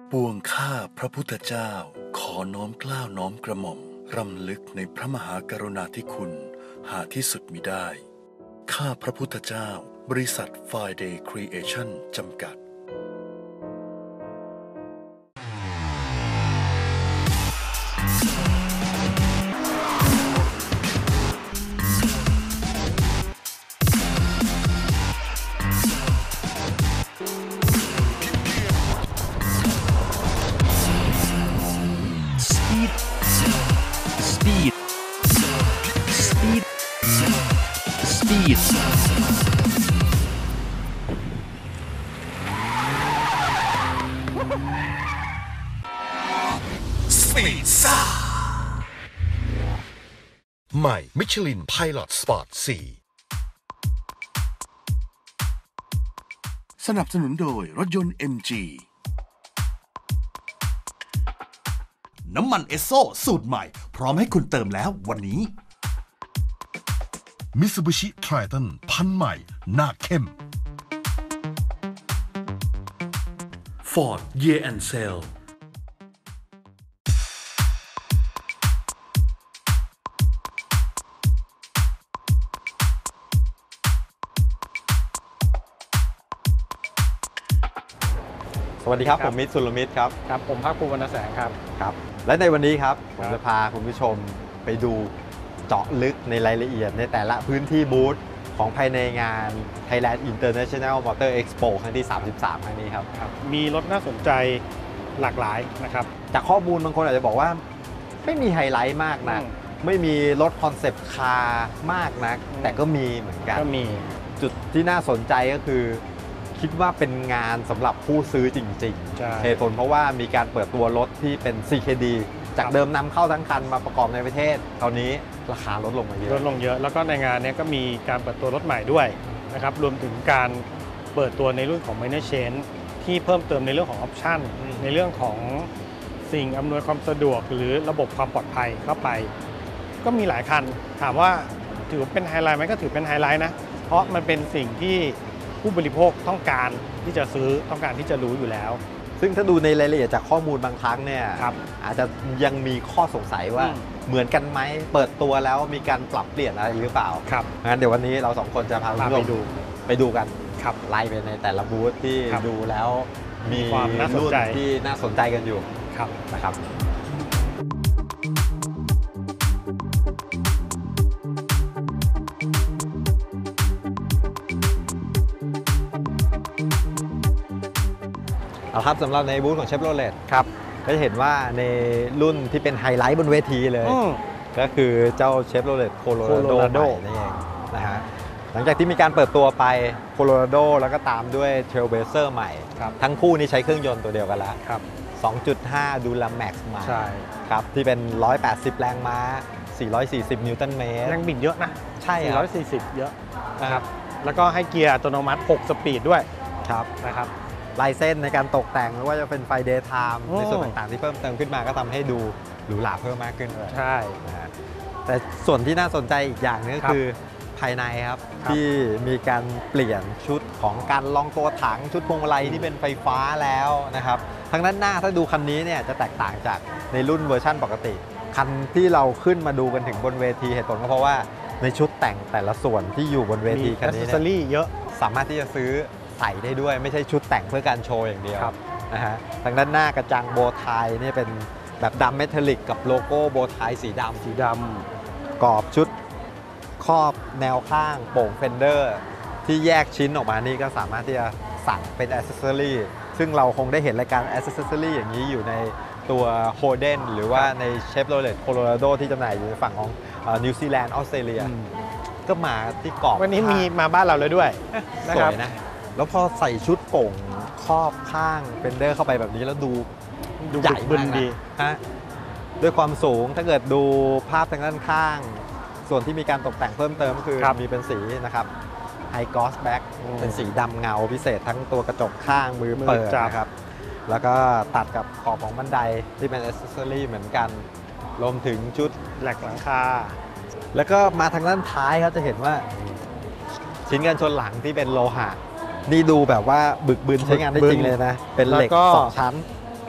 ปวงข้าพระพุทธเจ้าขอน้อมเกล้าน้อมกระหม่อมรำลึกในพระมหากรุณาธิคุณหาที่สุดมิได้ข้าพระพุทธเจ้าบริษัท Friday Creation จำกัดใหม่มิชลินไพลอตสปอร์ต4 สนับสนุนโดยรถยนต์ MG น้ำมันเอสโซสูตรใหม่พร้อมให้คุณเติมแล้ววันนี้ Mitsubishi Triton พันใหม่หน้าเข้ม Ford Year and Sale สวัสดีครับผมมิตรสุรมิตรครับครับผมภาคภูมิวรรณแสงครับครับและในวันนี้ครับผมจะพาคุณผู้ชมไปดูเจาะลึกในรายละเอียดในแต่ละพื้นที่บูธของภายในงาน Thailand International Motor Expo ครั้งที่ 33 ครั้งนี้ครับมีรถน่าสนใจหลากหลายนะครับจากข้อมูลบางคนอาจจะบอกว่าไม่มีไฮไลท์มากนะไม่มีรถคอนเซปต์คาร์มากนักแต่ก็มีเหมือนกันก็มีจุดที่น่าสนใจก็คือคิดว่าเป็นงานสำหรับผู้ซื้อจริงๆเหตุผลเพราะว่ามีการเปิดตัวรถที่เป็น CKD จากเดิมนำเข้าทั้งคันมาประกอบในประเทศตอนนี้ราคาลดลงมาเยอะลดลงเยอะแล้วก็ในงานนี้ก็มีการเปิดตัวรถใหม่ด้วยนะครับรวมถึงการเปิดตัวในรุ่นของ Minor Change ที่เพิ่มเติมในเรื่องของออปชั่นในเรื่องของสิ่งอำนวยความสะดวกหรือระบบความปลอดภัยเข้าไปก็มีหลายคันถามว่าถือเป็นไฮไลท์ไหมก็ถือเป็นไฮไลท์นะเพราะมันเป็นสิ่งที่ผู้บริโภคต้องการที่จะซื้อต้องการที่จะรู้อยู่แล้วซึ่งถ้าดูในรายละเอียดจากข้อมูลบางครั้งเนี่ยอาจจะยังมีข้อสงสัยว่าเหมือนกันไหมเปิดตัวแล้วมีการปรับเปลี่ยนอะไรหรือเปล่าครับงั้นเดี๋ยววันนี้เราสองคนจะพาไปดูกันครับไล่ไปในแต่ละบูธที่ดูแล้วมีความน่าสนใจที่น่าสนใจกันอยู่ครับนะครับครับสำหรับในบูธของเชฟโรเลตครับก็จะเห็นว่าในรุ่นที่เป็นไฮไลท์บนเวทีเลยก็คือเจ้าเชฟโรเลตโคโลราโดนี่เองนะฮะหลังจากที่มีการเปิดตัวไปโคโลราโดแล้วก็ตามด้วยเทรลเบเซอร์ใหม่ทั้งคู่นี้ใช้เครื่องยนต์ตัวเดียวกันแล้ว 2.5 ดูลาแม็กซ์มาครับที่เป็น180แรงม้า440นิวตันเมตรแรงบิดเยอะนะใช่ 440เยอะนะครับแล้วก็ให้เกียร์อัตโนมัติ6สปีดด้วยครับนะครับลายเส้นในการตกแต่งไม่ว่าจะเป็นไฟเดย์ไทม์ในส่วนต่างๆที่เพิ่มเติมขึ้นมาก็ทำให้ดูหรูหราเพิ่มมากขึ้นเลยใช่แต่ส่วนที่น่าสนใจอีกอย่างนึงก็คือภายในครับที่มีการเปลี่ยนชุดของการลองตัวถังชุดพวงมาลัยที่เป็นไฟฟ้าแล้วนะครับทางด้านหน้าถ้าดูคันนี้เนี่ยจะแตกต่างจากในรุ่นเวอร์ชั่นปกติคันที่เราขึ้นมาดูกันถึงบนเวทีเหตุผลก็เพราะว่าในชุดแต่งแต่ละส่วนที่อยู่บนเวทีคันนี้เนี่ยเยอะสามารถที่จะซื้อใส่ได้ด้วยไม่ใช่ชุดแต่งเพื่อการโชว์อย่างเดียวนะฮะทางด้านหน้ากระจังโบว์ไทนี่เป็นแบบดำเมทัลลิกกับโลโก้โบว์ไทสีดำกรอบชุดครอบแนวข้างโป่งเฟนเดอร์ที่แยกชิ้นออกมานี่ก็สามารถที่จะสั่งเป็นอ c เซสซอรี่ซึ่งเราคงได้เห็นรายการอ c เซสซอรี่อย่างนี้อยู่ในตัวโฮเดนหรือว่าในเชฟโรเลตโคโลราโดที่จำหน่ายอยู่ในฝั่งของนิวซีแลนด์ออสเตรเลียก็มาที่กรอบวันนี้มีมาบ้านเราเลยด้วยสวยนะแล้วพอใส่ชุดโป่งครอบข้างเฟนเดอร์เข้าไปแบบนี้แล้วดูใหญ่มากดีฮะด้วยความสูงถ้าเกิดดูภาพทางด้านข้างส่วนที่มีการตกแต่งเพิ่มเติมก็คือมีเป็นสีนะครับไฮกอสแบ็กเป็นสีดำเงาพิเศษทั้งตัวกระจกข้างมือเปิดนะครับแล้วก็ตัดกับขอบของบันไดที่เป็นอ c เซสซอรี่เหมือนกันรวมถึงชุดแหลกหลังคาแล้วก็มาทางด้านท้ายเขาจะเห็นว่าชิ้นกันชนหลังที่เป็นโลหะนี่ดูแบบว่าบึกบึนใช้งานได้จริงเลยนะเป็นเหล็ก2ชั้น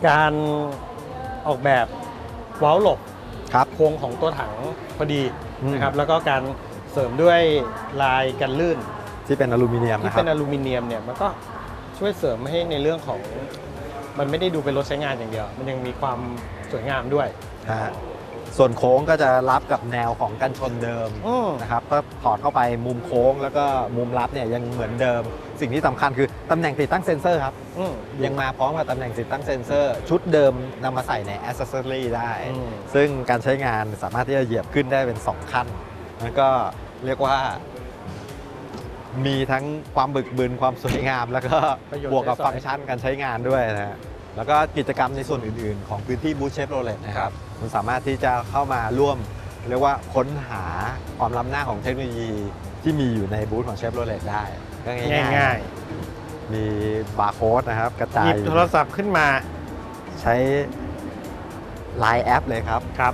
การออกแบบเว้าหลบครับโครงของตัวถังพอดีอืมนะครับแล้วก็การเสริมด้วยลายกันลื่นที่เป็นอลูมิเนียมที่นะคเป็รับนอลูมิเนียมเนี่ยมันก็ช่วยเสริมให้ในเรื่องของมันไม่ได้ดูเป็นรถใช้งานอย่างเดียว มันยังมีความสวยงามด้วยนะฮะส่วนโค้งก็จะรับกับแนวของกันชนเดิมอืมนะครับก็ถอดเข้าไปมุมโค้งแล้วก็มุมรับเนี่ยยังเหมือนเดิม สิ่งที่สำคัญคือตำแหน่งติดตั้งเซ็นเซอร์ครับ ยังมาพร้อมกับตำแหน่งติดตั้งเซ็นเซอร์ ชุดเดิมนำมาใส่ในแอ c เซสซอรี่ได้อืมซึ่งการใช้งานสามารถที่จะเหยียบขึ้นได้เป็น 2 ขั้นแล้วก็เรียกว่า มีทั้งความบึกบึนความสวยงาม แล้วก็ประโยชน์บวกกับใช้สอยฟังก์ชันการใช้งานด้วยนะฮะแล้วก็กิจกรรมในส่วนอื่นๆ ของพื้นที่บูธเชฟโรเลตนะครับมันสามารถที่จะเข้ามาร่วมเรียกว่าค้นหาความล้ำหน้าของเทคโนโลยีที่มีอยู่ในบูธของเชฟโรเลตได้ก็ง่ายๆ มีบาร์โค้ดนะครับกระจาหยิยบโทรศัพท์ขึ้นมาใช้ Line แอปเลยครับครับ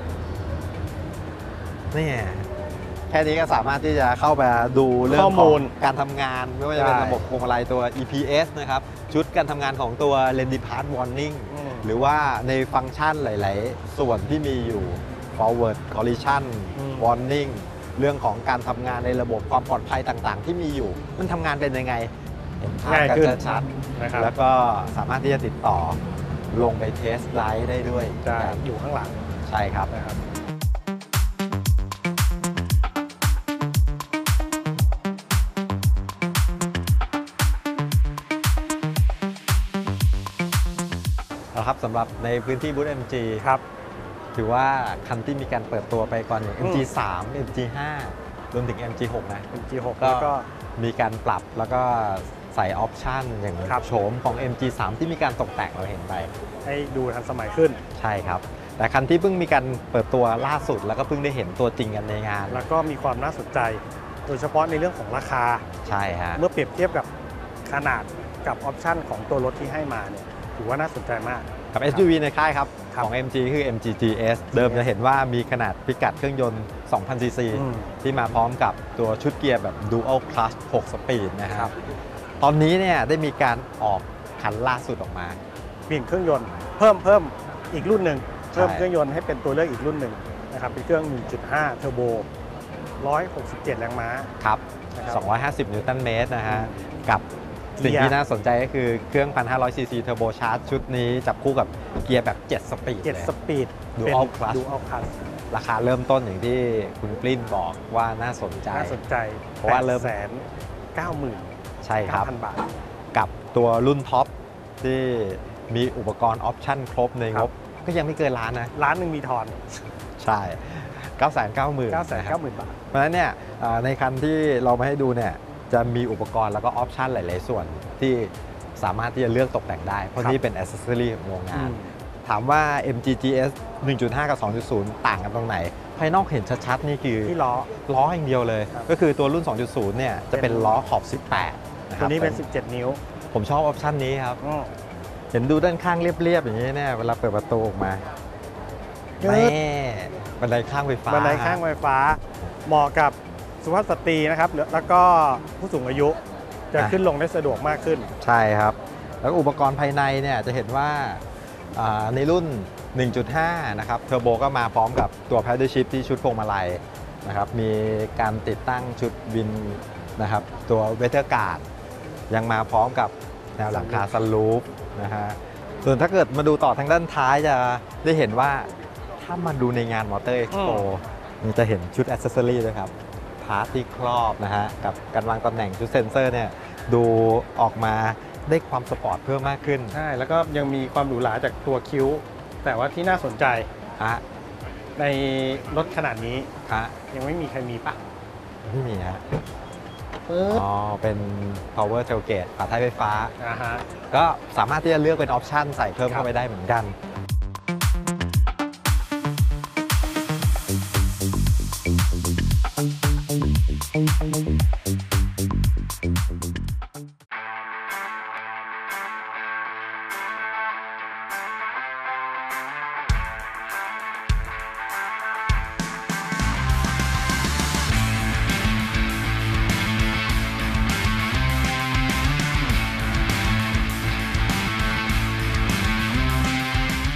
นี่แค่นี้ก็สามารถที่จะเข้ามาดูเรื่องข้อขมูองลการทำงานไม่ว่าจะเป็นใช่ระบบพวงมาลัยตัว EPS นะครับ ชุดการทำงานของตัว Lane Depart Warning หรือว่าในฟังก์ชันหลาย ๆ ส่วนที่มีอยู่ Forward Collision Warning เรื่องของการทำงานในระบบความปลอดภัยต่าง ๆ ที่มีอยู่ มันทำงานเป็นยังไง เห็นภาพง่ายกันขึ้นชัดนะครับๆแล้วก็สามารถที่จะติดต่อลงไปเทสไ i ฟ์ได้ด้วยจะอยู่ข้างหลังใช่ครับนะครับนะครับสำหรับในพื้นที่บูธ MG ครับถือว่าคันที่มีการเปิดตัวไปก่อนอย่างอืม MG3 MG5 รวมถึง MG6 นะ G6 ก็แล้วก็มีการปรับแล้วก็ใส่ออปชันอย่างครับโฉมของ MG3 ที่มีการตกแต่งเราเห็นไปให้ดูทันสมัยขึ้นใช่ครับ แต่คันที่เพิ่งมีการเปิดตัวล่าสุด แล้วก็เพิ่งได้เห็นตัวจริงกันในงานแล้วก็มีความน่าสนใจ โดยเฉพาะในเรื่องของราคาใช่ฮะเมื่อเปรียบเทียบกับขนาดกับออปชันของตัวรถที่ให้มาเนี่ยถือว่าน่าสนใจมากกับ SUV ในค่ายครับครับของ MG คือ MG GS เดิมจะเห็นว่ามีขนาดพิกัดเครื่องยนต์ 2,000 ซีซีอืมที่มาพร้อมกับตัวชุดเกียร์แบบ Dual Clutch 6 สปีดนะครับ ตอนนี้เนี่ยได้มีการออกคันล่าสุดออกมาเปลี่ยนเครื่องยนต์เพิ่มอีกรุ่นหนึ่งใช่เพิ่มเครื่องยนต์ให้เป็นตัวเลือกอีกรุ่นหนึ่งนะครับเป็นเครื่อง 1.5 เทอร์โบ 167 แรงม้าครับนะครับ 250 นิวตันเมตรนะฮะ กับสิ่งเกียร์ที่น่าสนใจก็คือเครื่อง 1,500 ซีซีเทอร์โบชาร์จชุดนี้จับคู่กับเกียร์แบบ 7 สปีดเลย 7 สปีด Dual Clutch Dual Clutch ราคาเริ่มต้นอย่างที่คุณปลิ้นบอกว่าน่าสนใจน่าสนใจเพราะว่าเริ่ม 890,000 ใช่ครับบาทกับตัวรุ่นท็อปที่มีอุปกรณ์ออปชั่นครบในงครับ บก็ยังไม่เกินล้านนะล้านหนึ่งมีทอนใช่ 990,000 990,000 บาทเพราะฉะนั้นเนี่ยในคันที่เรามาให้ดูเนี่ยจะมีอุปกรณ์แล้วก็ออปชันหลาย ๆ ส่วนที่สามารถที่จะเลือกตกแต่งได้ เพราะครับนี่เป็นอ c เซสซอรี่ของโรงงานอืมถามว่า MG GS 1.5 กับ 2.0 ต่างกันตรงไหน ภายนอกเห็นชัด ๆ นี่คือที่ล้อล้ออย่างเดียวเลยครับก็คือตัวรุ่น 2.0 เนี่ยจะเป็นล้อขอบ 18 นะคตัรัวบนี้เป็น 17 นิ้วผมชอบออปชันนี้ครับอืมเห็นดูด้านข้างเรียบ ๆ อย่างนี้เนี่ยเวลาเปิดประตูออกมายืดนี่บันไดข้างไฟฟ้าบันไดข้างไฟฟ้า เหมาะกับสุภาพสตรีนะครับ แล้วก็ผู้สูงอายุจะขึ้นลงได้สะดวกมากขึ้นใช่ครับ แล้วก็อุปกรณ์ภายในเนี่ยจะเห็นว่าในรุ่น 1.5 นะครับเทอร์โบก็มาพร้อมกับตัว Paddle Shift ที่ชุดพวงมาลัยนะครับมีการติดตั้งชุดวินนะครับตัวเวเทอร์การ์ดยังมาพร้อมกับแนวหลังคาซันรูฟนะฮะส่วนถ้าเกิดมาดูต่อทางด้านท้ายจะได้เห็นว่าถ้ามาดูในงานมอเตอร์เอ็กซ์โปนี่จะเห็นชุดอ c เซสซอรี่ด้วยครับพาร์ทที่ครอบนะฮะกับการวางตำแหน่งชุดเซ็นเซอร์เนี่ยดูออกมาได้ความสปอร์ตเพิ่มมากขึ้นใช่ แล้วก็ยังมีความหรูหราจากตัวคิ้ว แต่ว่าที่น่าสนใจฮะในรถขนาดนี้ฮะยังไม่มีใครมีปะไม่มีฮะปึ๊บอ๋อ เป็น power tailgate ฝาท้ายไฟฟ้าฮะก็สามารถที่จะเลือกเป็นออปชันใส่เพิ่มครับเข้าไปได้เหมือนกัน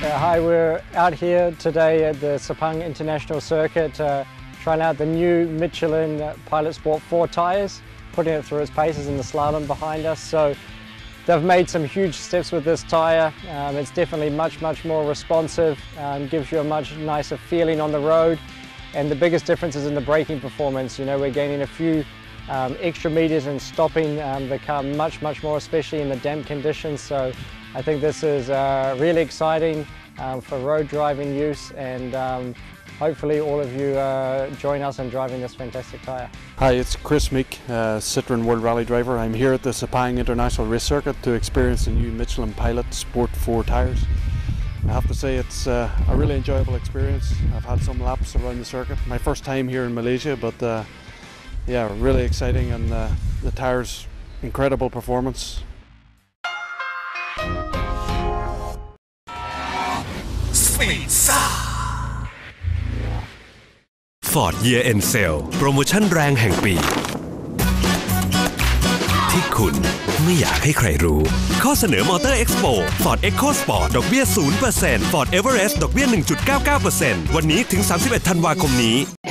Hi, we're out here today at the Sepang International Circuit trying out the new Michelin Pilot Sport 4 tyres, putting it through its paces in the slalom behind us. So they've made some huge steps with this tyre. It's definitely much more responsive, gives you a much nicer feeling on the road. And the biggest difference is in the braking performance. You know, we're gaining a few extra meters and stopping the car much more, especially in the damp conditions. So I think this is really exciting for road driving use, and hopefully all of you join us in driving this fantastic tyre. Hi, it's Chris Meek, Citroen World Rally driver. I'm here at the Sepang International Race Circuit to experience the new Michelin Pilot Sport 4 tyres. I have to say it's a really enjoyable experience. I've had some laps around the circuit. My first time here in Malaysia, but yeah, really exciting, and the tyres, incredible performance. Ford Year End Sale โปรโมชั่นแรงแห่งปีที่คุณไม่อยากให้ใครรู้ข้อเสนอ Motor Expo Ford EcoSport ดอกเบี้ย 0% Ford Everest ดอกเบี้ย 1.99% วันนี้ถึง 31 ธันวาคมนี้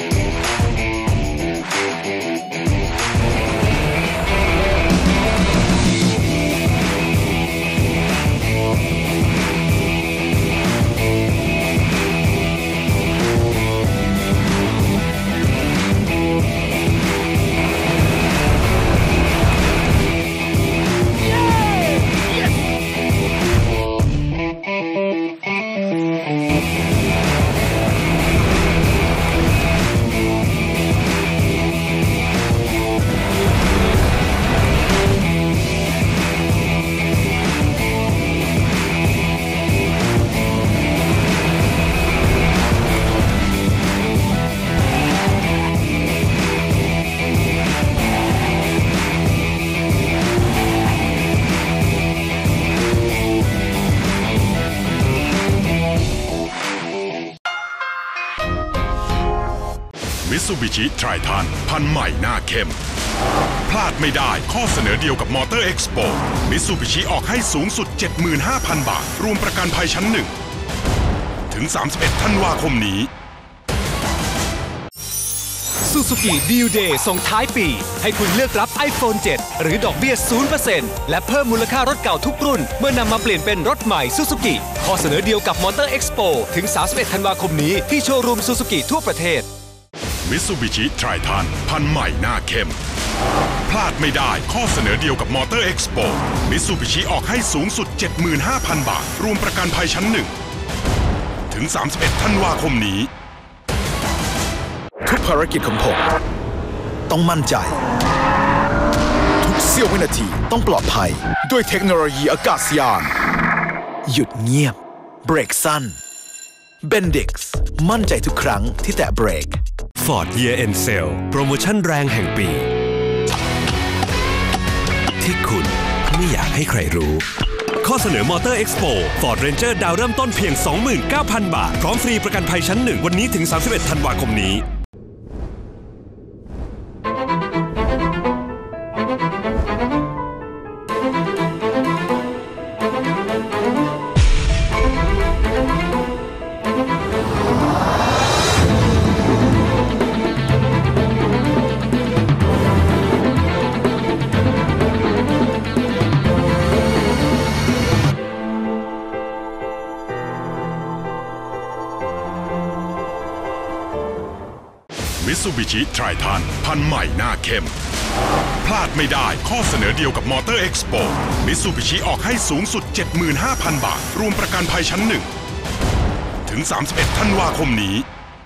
Mitsubishi Triton พันใหม่หน้าเข้มพลาดไม่ได้ข้อเสนอเดียวกับ Motor Expo Mitsubishi ออกให้สูงสุด 75,000 บาทรวมประกันภัยชั้น1ถึง 31 ธันวาคมนี้ Suzuki Deal Day ส่งท้ายปีให้คุณเลือกรับ iPhone 7 หรือดอกเบี้ย 0% และเพิ่มมูลค่ารถเก่าทุกรุ่นเมื่อนำมาเปลี่ยนเป็นรถใหม่ Suzuki ข้อเสนอเดียวกับ Motor Expo ถึง 31 ธันวาคมนี้ที่โชว์รูม Suzuki ทั่วประเทศ Mitsubishi Triton พันใหม่หน้าเข้มพลาดไม่ได้ข้อเสนอเดียวกับ Motor Expo Mitsubishi ออกให้สูงสุด 75,000 บาทรวมประกันภัยชั้น1ถึง 31 ธันวาคมนี้ทุกภารกิจของผมต้องมั่นใจทุกเสี้ยววินาทีต้องปลอดภัยด้วยเทคโนโลยีอากาศยานหยุดเงียบเบรกสั้นBendix มั่นใจทุกครั้งที่แตะเบรก Ford Year End Sale โปรโมชั่นแรงแห่งปีที่คุณไม่อยากให้ใครรู้ข้อเสนอ Motor Expo Ford Ranger ดาวเริ่มต้นเพียง 29,000 บาทพร้อมฟรีประกันภัยชั้น1วันนี้ถึง 31 ธันวาคมนี้ Mitsubishi Triton พันใหม่หน้าเข้มพลาดไม่ได้ข้อเสนอเดียวกับ Motor Expo Mitsubishi ออกให้สูงสุด 75,000 บาทรวมประกันภัยชั้น1ถึง 31 ธันวาคมนี้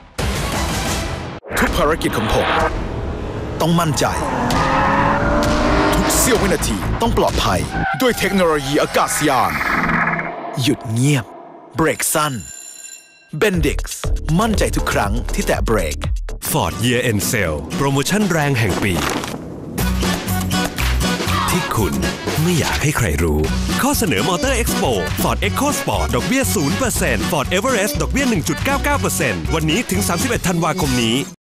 ทุกภารกิจของผมต้องมั่นใจทุกเสี้ยววินาทีต้องปลอดภัยด้วยเทคโนโลยีอากาศยานหยุดเงียบเบรกสั้น Bendix มั่นใจทุกครั้งที่แตะเบรก Ford Year End Sale โปรโมชั่นแรงแห่งปีที่คุณไม่อยากให้ใครรู้ข้อเสนอ Motor Expo Ford EcoSport ดอกเบี้ย 0% Ford Everest ดอกเบี้ย 1.99% วันนี้ถึง 31 ธันวาคมนี้